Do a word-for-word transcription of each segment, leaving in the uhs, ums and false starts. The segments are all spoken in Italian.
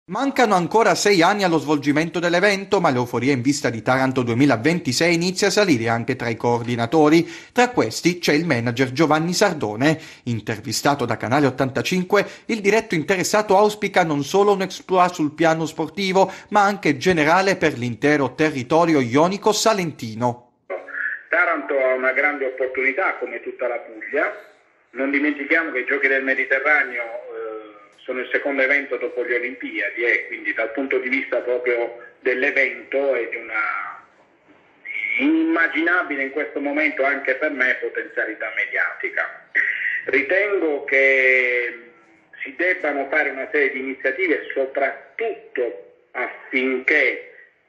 Mancano ancora sei anni allo svolgimento dell'evento, ma l'euforia in vista di Taranto duemilaventisei inizia a salire anche tra i coordinatori. Tra questi c'è il manager Giovanni Sardone. Intervistato da Canale ottantacinque, il diretto interessato auspica non solo un exploit sul piano sportivo, ma anche generale per l'intero territorio ionico-salentino. Taranto ha una grande opportunità, come tutta la Puglia. Non dimentichiamo che i Giochi del Mediterraneo eh, sono il secondo evento dopo le Olimpiadi e quindi dal punto di vista proprio dell'evento è di una inimmaginabile in questo momento anche per me potenzialità mediatica. Ritengo che si debbano fare una serie di iniziative soprattutto affinché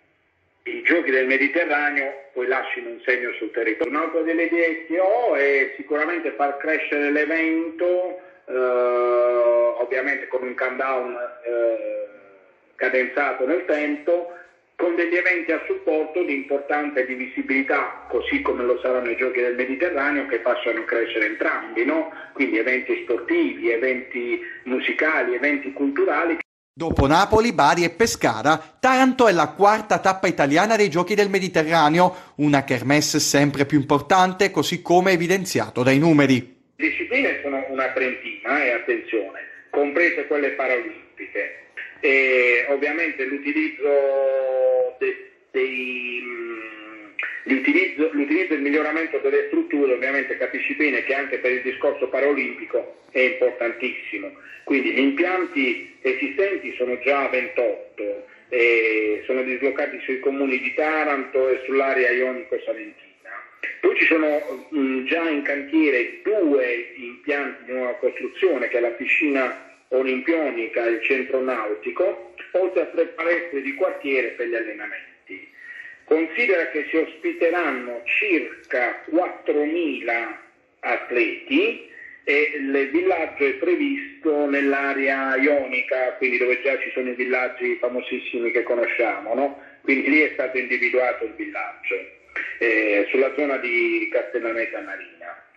i Giochi del Mediterraneo poi lasciano un segno sul territorio. Un'altra delle idee che ho è sicuramente far crescere l'evento, eh, ovviamente con un countdown eh, cadenzato nel tempo, con degli eventi a supporto di importante di visibilità, così come lo saranno i Giochi del Mediterraneo, che facciano crescere entrambi, no? Quindi eventi sportivi, eventi musicali, eventi culturali. Dopo Napoli, Bari e Pescara, Taranto è la quarta tappa italiana dei Giochi del Mediterraneo, una kermesse sempre più importante, così come evidenziato dai numeri. Le discipline sono una trentina, e attenzione, comprese quelle paraolimpiche. E ovviamente l'utilizzo de, dei, l'utilizzo, l'utilizzo e il miglioramento delle strutture, ovviamente capisci bene che anche per il discorso paraolimpico è importantissimo. Quindi gli impianti esistenti sono già ventotto, e sono dislocati sui comuni di Taranto e sull'area ionico-salentina. Poi ci sono mh, già in cantiere due impianti di nuova costruzione, che è la piscina olimpionica e il centro nautico, oltre a tre palestre di quartiere per gli allenamenti. Considera che si ospiteranno circa quattromila atleti e il villaggio è previsto nell'area ionica, quindi dove già ci sono i villaggi famosissimi che conosciamo, no? Quindi lì è stato individuato il villaggio, eh, sulla zona di Castellaneta Marina.